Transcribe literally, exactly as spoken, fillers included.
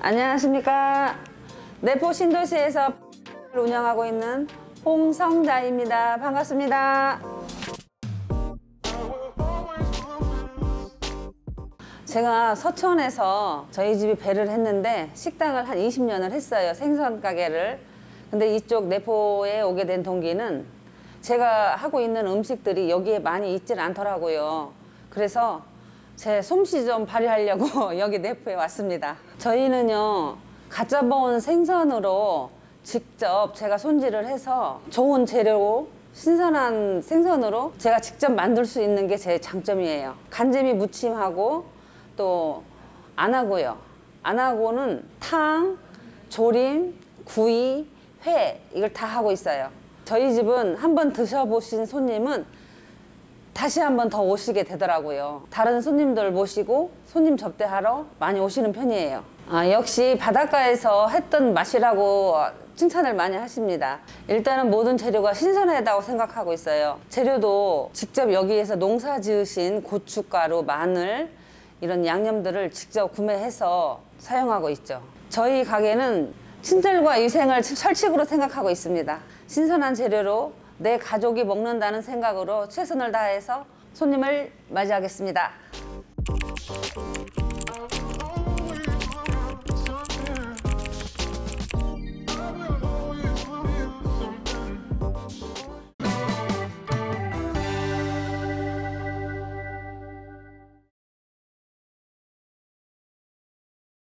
안녕하십니까. 내포 신도시에서 운영하고 있는 홍성자입니다. 반갑습니다. 제가 서천에서 저희 집이 배를 했는데 식당을 한 이십 년을 했어요. 생선 가게를. 근데 이쪽 내포에 오게 된 동기는 제가 하고 있는 음식들이 여기에 많이 있질 않더라고요. 그래서 제 솜씨 좀 발휘하려고 여기 내포에 왔습니다. 저희는요, 갓 잡아온 생선으로 직접 제가 손질을 해서 좋은 재료로 신선한 생선으로 제가 직접 만들 수 있는 게 제 장점이에요. 간재미 무침하고 또 안 하고요. 안 하고는 탕, 조림, 구이, 회 이걸 다 하고 있어요. 저희 집은 한번 드셔보신 손님은 다시 한 번 더 오시게 되더라고요. 다른 손님들 모시고 손님 접대하러 많이 오시는 편이에요. 아, 역시 바닷가에서 했던 맛이라고 칭찬을 많이 하십니다. 일단은 모든 재료가 신선하다고 생각하고 있어요. 재료도 직접 여기에서 농사 지으신 고춧가루, 마늘 이런 양념들을 직접 구매해서 사용하고 있죠. 저희 가게는 친절과 위생을 철칙으로 생각하고 있습니다. 신선한 재료로 내 가족이 먹는다는 생각으로 최선을 다해서 손님을 맞이하겠습니다.